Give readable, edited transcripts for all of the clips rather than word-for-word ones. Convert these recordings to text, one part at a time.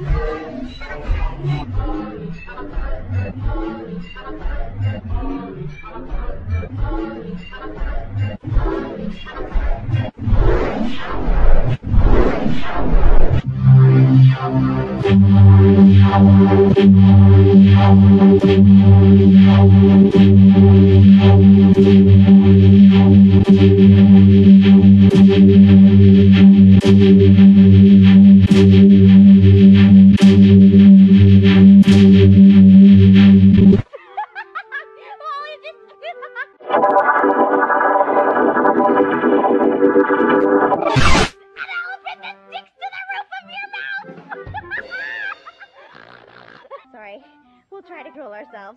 Sorry, we'll try to control ourselves.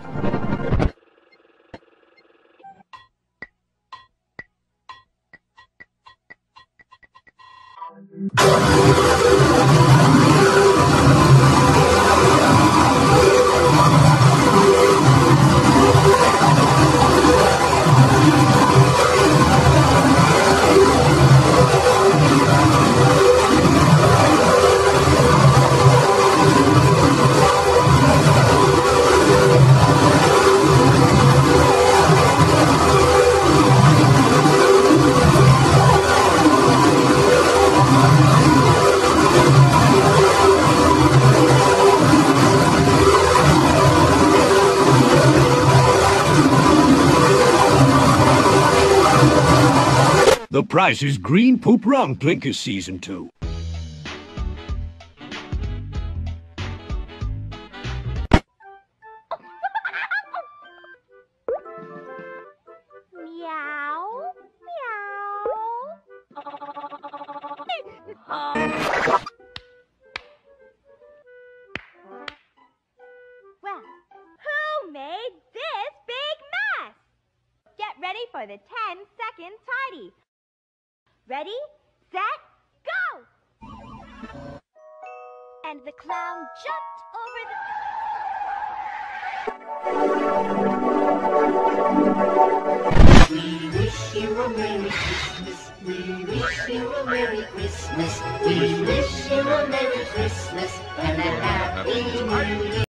The Price is Green Poop Wrong Plinkers Season 2. Meow, meow. Well, who made this big mess? Get ready for the 10-second tidy. Ready, set, go! And the clown jumped over the... We wish you a Merry Christmas. We wish you a Merry Christmas. We wish you a Merry Christmas and a Happy New Year.